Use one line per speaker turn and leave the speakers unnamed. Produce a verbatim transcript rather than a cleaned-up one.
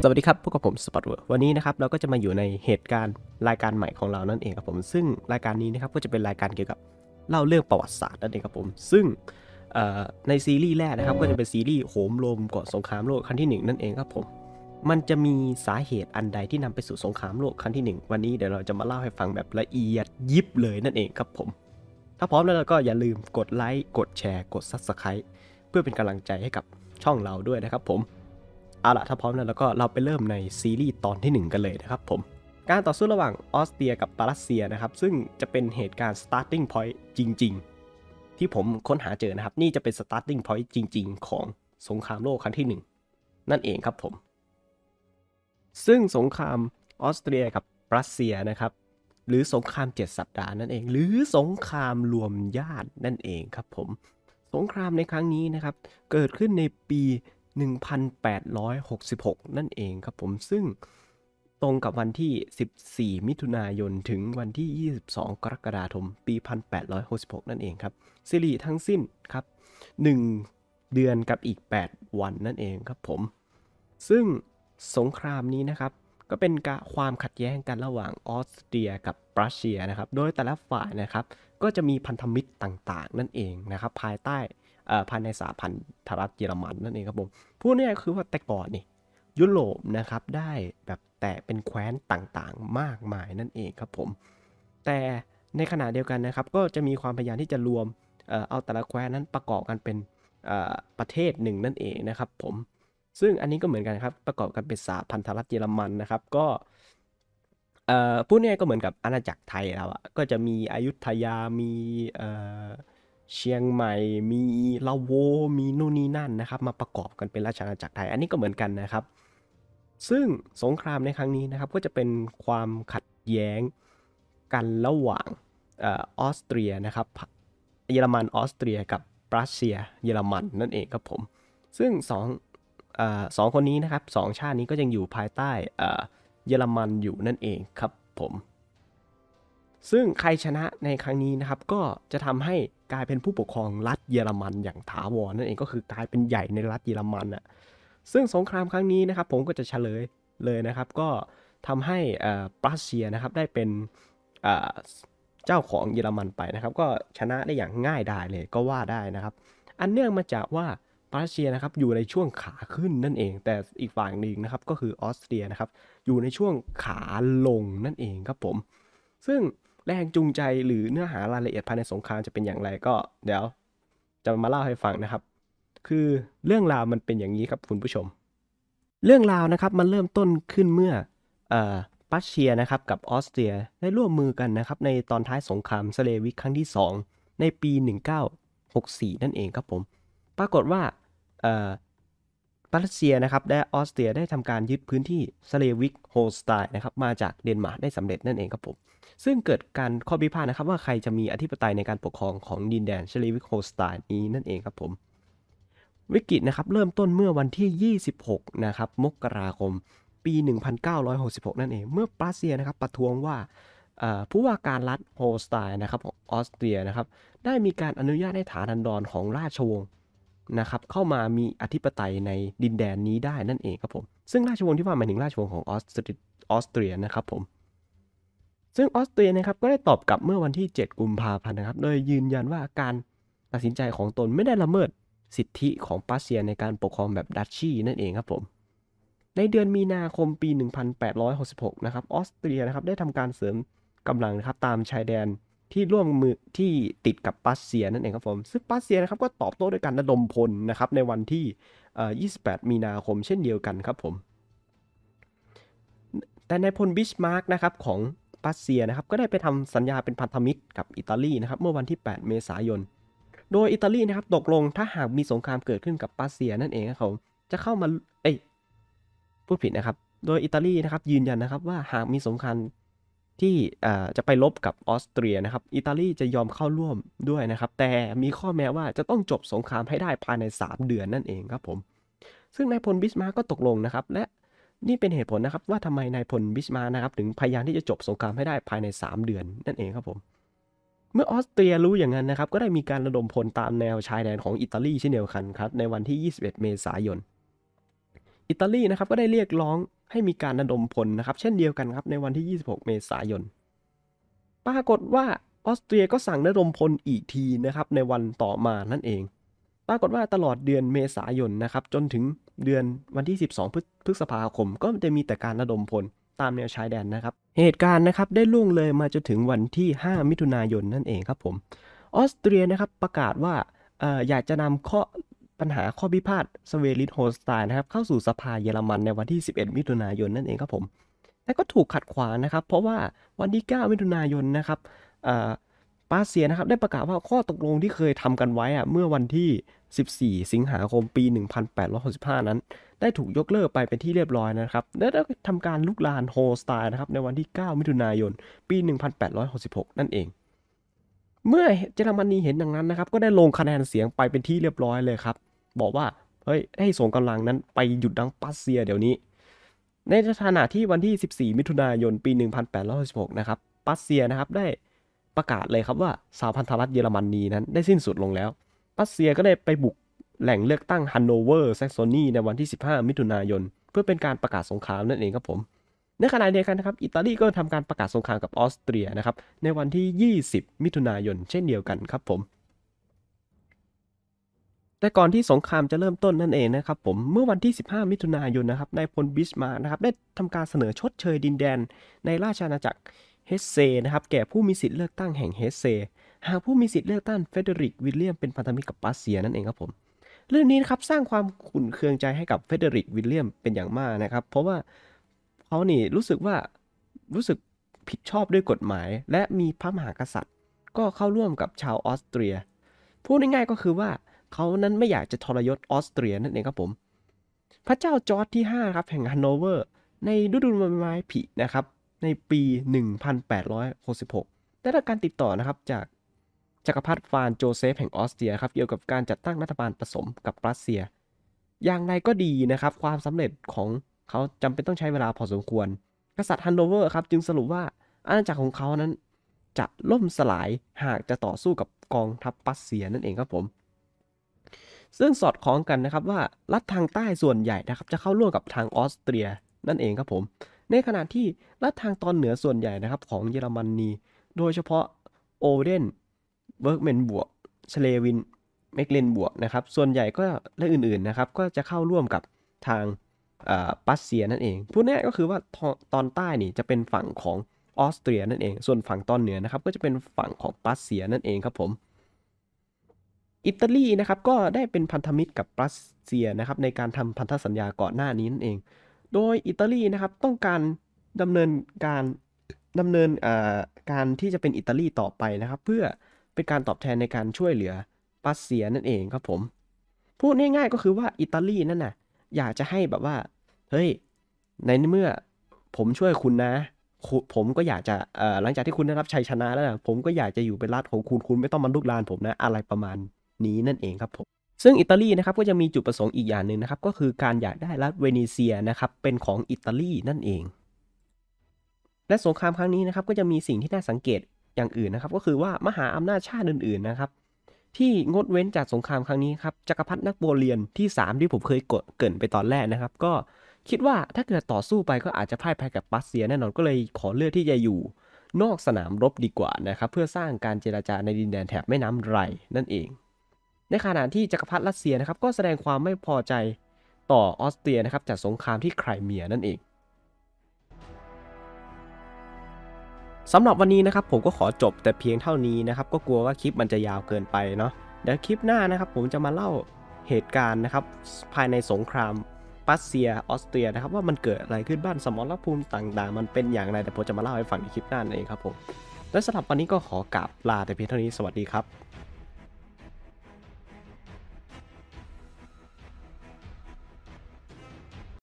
สวัสดีครับพบกับผมสปอตเวิร์วันนี้นะครับเราก็จะมาอยู่ในเหตุการณ์รายการใหม่ของเรานั่นเองครับผมซึ่งรายการนี้นะครับก็จะเป็นรายการเกี่ยวกับเล่าเรื่องประวัติศาสตร์นั่นเองครับผมซึ่งในซีรีส์แรกนะครับก็จะเป็นซีรีส์โหมโรงก่อนสงครามโลกครั้งที่หนึ่งนั่นเองครับผมมันจะมีสาเหตุอันใดที่นำไปสู่สงครามโลกครั้งที่หนึ่งวันนี้เดี๋ยวเราจะมาเล่าให้ฟังแบบละเอียดยิบเลยนั่นเองครับผมถ้าพร้อมแล้วก็อย่าลืมกดไลค์กดแชร์กด ซับสไครบ์ เพื่อเป็นกำลังใจให้กับช่องเราด้วยนะครับผมเอาล่ะถ้าพร้อมแล้วเราก็เราไปเริ่มในซีรีส์ตอนที่หนึ่งกันเลยนะครับผมการต่อสู้ระหว่างออสเตรียกับปารัสเซียนะครับซึ่งจะเป็นเหตุการณ์ starting point จริงๆที่ผมค้นหาเจอนะครับนี่จะเป็น starting point จริงๆของสงครามโลกครั้งที่หนึ่งนั่นเองครับผมซึ่งสงครามออสเตรียกับรัสเซียนะครับหรือสงครามเจ็ดสัปดาห์นั่นเองหรือสงครามรวมญาตินั่นเองครับผมสงครามในครั้งนี้นะครับเกิดขึ้นในปีหนึ่งพันแปดร้อยหกสิบหกนั่นเองครับผมซึ่งตรงกับวันที่สิบสี่มิถุนายนถึงวันที่ยี่สิบสองกรกฎาคมปีหนึ่งพันแปดร้อยหกสิบหกนั่นเองครับสิริทั้งสิ้นครับหนึ่งเดือนกับอีกแปดวันนั่นเองครับผมซึ่งสงครามนี้นะครับก็เป็นความขัดแย้งกันระหว่างออสเตรียกับรัสเซียนะครับโดยแต่ละฝ่ายนะครับก็จะมีพันธมิตรต่างๆนั่นเองนะครับภายใต้ภายในสหพันธรัฐเยอรมันนั่นเองครับผมพูดง่ายๆคือว่าแต่ก่อนนี่ยุโรปนะครับได้แบบแต่เป็นแคว้นต่างๆมากมายนั่นเองครับผมแต่ในขณะเดียวกันนะครับก็จะมีความพยายามที่จะรวมเอ่อเอาแต่ละแคว้นนั้นประกอบกันเป็นประเทศหนึ่งนั่นเองนะครับผมซึ่งอันนี้ก็เหมือนกันครับประกอบกันเป็นสหพันธรัฐเยอรมันนะครับก็เอ่อพูดง่ายก็เหมือนกับอาณาจักรไทยเราอะก็จะมีอยุธยามีเอ่อเชียงใหม่มีลาโวมีนู่นนี่นั่นนะครับมาประกอบกันเป็นราชอาณาจักรไทยอันนี้ก็เหมือนกันนะครับซึ่งสงครามในครั้งนี้นะครับก็จะเป็นความขัดแย้งกันระหว่างออสเตรียนะครับเยอรมันออสเตรียกับรัสเซียเยอรมันนั่นเองครับผมซึ่งสองสองคนนี้นะครับสองชาตินี้ก็ยังอยู่ภายใต้เยอรมันอยู่นั่นเองครับผมซึ่งใครชนะในครั้งนี้นะครับก็จะทำให้กลายเป็นผู้ปกครองรัฐเยอรมันอย่างถาวรนั่นเองก็คือกลายเป็นใหญ่ในรัฐเยอรมันอ่ะซึ่งสงครามครั้งนี้นะครับผมก็จะเฉลยเลยนะครับก็ทำให้รัสเซียนะครับได้เป็นเจ้าของเยอรมันไปนะครับก็ชนะได้อย่างง่ายดายเลยก็ว่าได้นะครับอันเนื่องมาจากว่ารัสเซียนะครับอยู่ในช่วงขาขึ้นนั่นเองแต่อีกฝั่งหนึ่งนะครับก็คือออสเตรียนะครับอยู่ในช่วงขาลงนั่นเองครับผมซึ่งแรงจูงใจหรือเนื้อหารายละเอียดภายในสงครามจะเป็นอย่างไรก็เดี๋ยวจะมาเล่าให้ฟังนะครับคือเรื่องราวมันเป็นอย่างนี้ครับคุณผู้ชมเรื่องราวนะครับมันเริ่มต้นขึ้นเมื่อรัสเซียนะครับกับออสเตรียได้ร่วมมือกันนะครับในตอนท้ายสงครามสเลวิกครั้งที่สองในปีหนึ่งพันเก้าร้อยหกสิบสี่นั่นเองครับผมปรากฏว่ารัสเซียนะครับและออสเตรียได้ทำการยึดพื้นที่สเลวิกโฮสไตน์นะครับมาจากเดนมาร์กได้สำเร็จนั่นเองครับผมซึ่งเกิดการข้อพิพาทนะครับว่าใครจะมีอธิปไตยในการปกครองของดินแดนสเลวิกโฮสไตน์นี้นั่นเองครับผมวิกฤตนะครับเริ่มต้นเมื่อวันที่ยี่สิบหกนะครับมกราคมปีหนึ่งพันเก้าร้อยหกสิบหกนั่นเองเมื่อรัสเซียนะครับประท้วงว่าผู้ว่าการรัฐโฮสไตน์นะครับของออสเตรียนะครับได้มีการอนุญาตให้ฐานันดรของราชวงศ์นะครับเข้ามามีอธิปไตยในดินแดนนี้ได้นั่นเองครับผมซึ่งราชวงศ์ที่ว่าหมายถึงราชวงศ์ของออสเตรียออสเตรียนะครับผมซึ่งออสเตรียนะครับก็ได้ตอบกลับเมื่อวันที่เจ็ดกุมภาพันธ์นะครับโดยยืนยันว่าการตัดสินใจของตนไม่ได้ละเมิดสิทธิของรัสเซียในการปกครองแบบดัชชีนั่นเองครับผมในเดือนมีนาคมปีหนึ่งพันแปดร้อยหกสิบหกนะครับออสเตรียนะครับได้ทำการเสริมกำลังนะครับตามชายแดนที่ร่วมมือที่ติดกับรัสเซียนั่นเองครับผมซึ่งรัสเซียนะครับก็ตอบโต้ด้วยการระดมพลนะครับในวันที่ยี่สิบแปดมีนาคมเช่นเดียวกันครับผมแต่นายพลบิชมาร์กนะครับของรัสเซียนะครับก็ได้ไปทำสัญญาเป็นพันธมิตรกับอิตาลีนะครับเมื่อวันที่แปดเมษายนโดยอิตาลีนะครับตกลงถ้าหากมีสงครามเกิดขึ้นกับรัสเซียนั่นเองครับผมจะเข้ามาเอ้ยพูดผิดนะครับโดยอิตาลีนะครับยืนยันนะครับว่าหากมีสงครามที่จะไปลบกับออสเตรียนะครับอิตาลีจะยอมเข้าร่วมด้วยนะครับแต่มีข้อแม้ว่าจะต้องจบสงครามให้ได้ภายในสามเดือนนั่นเองครับผมซึ่งนายพลบิสมาร์กก็ตกลงนะครับและนี่เป็นเหตุผลนะครับว่าทำไมนายพลบิสมาร์กนะครับถึงพยายามที่จะจบสงครามให้ได้ภายในสามเดือนนั่นเองครับผมเมื่อออสเตรียรู้อย่างนั้นนะครับก็ได้มีการระดมพลตามแนวชายแดนของอิตาลีเช่นเดียวกันครับในวันที่ยี่สิบเอ็ดเมษายนอิตาลีนะครับก็ได้เรียกร้องให้มีการระดมพลนะครับเช่นเดียวกันครับในวันที่ยี่สิบหกเมษายนปรากฏว่าออสเตรียก็สั่งระดมพลอีกทีนะครับในวันต่อมานั่นเองปรากฏว่าตลอดเดือนเมษายนนะครับจนถึงเดือนวันที่สิบสองพฤษภาคมก็จะมีแต่การระดมพลตามแนวชายแดนนะครับเหตุการณ์นะครับได้ล่วงเลยมาจนถึงวันที่ห้ามิถุนายนนั่นเองครับผมออสเตรียนะครับประกาศว่าเอ่ออยากจะนำข้อปัญหาข้อพิพาทสเวริสโฮสไตน์นะครับเข้าสู่สภาเยอรมันในวันที่สิบเอ็ดมิถุนายนนั่นเองครับผมแต่ก็ถูกขัดขวางนะครับเพราะว่าวันที่เก้ามิถุนายนนะครับปาเซียนะครับได้ประกาศว่าข้อตกลงที่เคยทำกันไว้อะเมื่อวันที่สิบสี่สิงหาคมปีหนึ่งพันแปดร้อยหกสิบห้านั้นได้ถูกยกเลิกไปเป็นที่เรียบร้อยนะครับและได้ทำการลุกลานโฮสไตน์นะครับในวันที่เก้ามิถุนายนปีหนึ่งพันแปดร้อยหกสิบหกนั่นเองเมื่อเยอรมนีเห็นดังนั้นนะครับก็ได้ลงคะแนนเสียงไปเป็นที่เรียบร้อยเลยครับบอกว่าเฮ้ยให้ส่งกำลังนั้นไปหยุดดังปาเซียเดี๋ยวนี้ในขณะที่วันที่สิบสี่มิถุนายนปีหนึ่งพันแปดร้อยหกสิบหกนะครับปาเซียนะครับได้ประกาศเลยครับว่าสหพันธรัฐเยอรมนีนั้นได้สิ้นสุดลงแล้วปาเซียก็ได้ไปบุกแหล่งเลือกตั้งฮันโนเวอร์แซกโซนีในวันที่สิบห้ามิถุนายนเพื่อเป็นการประกาศสงครามนั่นเองครับผมในขณะเดียวกันนะครับอิตาลีก็ทำการประกาศสงครามกับออสเตรียนะครับในวันที่ยี่สิบมิถุนายนเช่นเดียวกันครับผมแต่ก่อนที่สงครามจะเริ่มต้นนั่นเองนะครับผมเมื่อวันที่สิบห้ามิถุนายนนะครับนายพลบิสมาร์กนะครับได้ทำการเสนอชดเชยดินแดนในราชอาณาจักรเฮสเซนะครับแก่ผู้มีสิทธิ์เลือกตั้งแห่งเฮสเซหากผู้มีสิทธิ์เลือกตั้งเฟเดริกวิลเลียมเป็นพันธมิตรกับปาเซียนั่นเองครับผมเรื่องนี้นะครับสร้างความขุ่นเคืองใจให้กับเฟเดริกวิลเลียมเป็นอย่างมากนะครับเพราะว่าเขานี่รู้สึกว่ารู้สึกผิดชอบด้วยกฎหมายและมีพระมหากษัตริย์ก็เข้าร่วมกับชาวออสเตรียพูดง่ายๆก็คือว่าเขานั้นไม่อยากจะทรยศออสเตรียนั่นเองครับผมพระเจ้าจอร์จที่ห้าครับแห่งฮันโนเวอร์ในฤดูใบไม้ผลินะครับในปีหนึ่งพันแปดร้อยหกสิบหกได้รับการติดต่อนะครับจากจักรพรรดิฟรานซ์โจเซฟแห่งออสเตรียครับเกี่ยวกับการจัดตั้งรัฐบาลผสมกับรัสเซียอย่างไรก็ดีนะครับความสำเร็จของเขาจำเป็นต้องใช้เวลาพอสมควรกษัตริย์ฮันโนเวอร์ครับจึงสรุปว่าอาณาจักรของเขานั้นจะล่มสลายหากจะต่อสู้กับกองทัพรัสเซียนั่นเองครับผมซึ่งสอดคล้องกันนะครับว่ารัฐทางใต้ส่วนใหญ่นะครับจะเข้าร่วมกับทางออสเตรียนั่นเองครับผมในขณะที่รัฐทางตอนเหนือส่วนใหญ่นะครับของเยอรมนีโดยเฉพาะโอเดนเบิร์กเมนบวกเชเลวินเมกเลนบวกนะครับส่วนใหญ่ก็และอื่นๆนะครับก็จะเข้าร่วมกับทางรัสเซียนั่นเองพูดง่ายก็คือว่าตอนใต้นี่จะเป็นฝั่งของออสเตรียนั่นเองส่วนฝั่งตอนเหนือนะครับก็จะเป็นฝั่งของรัสเซียนั่นเองครับผมอิตาลีนะครับก็ได้เป็นพันธมิตรกับรัสเซียนะครับในการทำพันธสัญญาก่อนหน้านี้นั่นเองโดยอิตาลีนะครับต้องการดำเนินการดำเนินการที่จะเป็นอิตาลีต่อไปนะครับเพื่อเป็นการตอบแทนในการช่วยเหลือรัสเซียนั่นเองครับผมพูดง่ายๆก็คือว่าอิตาลีนั่นน่ะอยากจะให้แบบว่าเฮ้ยในเมื่อผมช่วยคุณนะผมก็อยากจะหลังจากที่คุณได้รับชัยชนะแล้วนะผมก็อยากจะอยู่เป็นรัฐของคุณคุณไม่ต้องมาลุกลานผมนะอะไรประมาณนี้นั่นเองครับผมซึ่งอิตาลีนะครับก็จะมีจุดประสงค์อีกอย่างหนึ่งนะครับก็คือการอยากได้รัฐเวเนเซียนะครับเป็นของอิตาลีนั่นเองและสงครามครั้งนี้นะครับก็จะมีสิ่งที่น่าสังเกตอย่างอื่นนะครับก็คือว่ามหาอำนาจชาติอื่นๆนะครับที่งดเว้นจากสงครามครั้งนี้ครับจักรพรรดินโปเลียนที่สามที่ผมเคยเกริ่นไปตอนแรกนะครับก็คิดว่าถ้าเกิดต่อสู้ไปก็อาจจะพ่ายแพ้กับรัสเซียแน่นอนก็เลยขอเลือกที่จะอยู่นอกสนามรบดีกว่านะครับเพื่อสร้างการเจรจาในดินแดนแถบแม่น้ำไรนั่นเองในขณะที่จักรพรรดิรัสเซียนะครับก็แสดงความไม่พอใจต่อออสเตรียนะครับจากสงครามที่ไครเมียนั่นเองสำหรับวันนี้นะครับผมก็ขอจบแต่เพียงเท่านี้นะครับก็กลัวว่าคลิปมันจะยาวเกินไปเนาะเดี๋ยวคลิปหน้านะครับผมจะมาเล่าเหตุการณ์นะครับภายในสงครามรัสเซียออสเตรียนะครับว่ามันเกิดอะไรขึ้นบ้านสมรภูมิต่างๆมันเป็นอย่างไรแต่ผมจะมาเล่าให้ฟังในคลิปหน้านั่นเองครับผมและสำหรับวันนี้ก็ขอกราบลาแต่เพียงเท่านี้สวัสดีครับ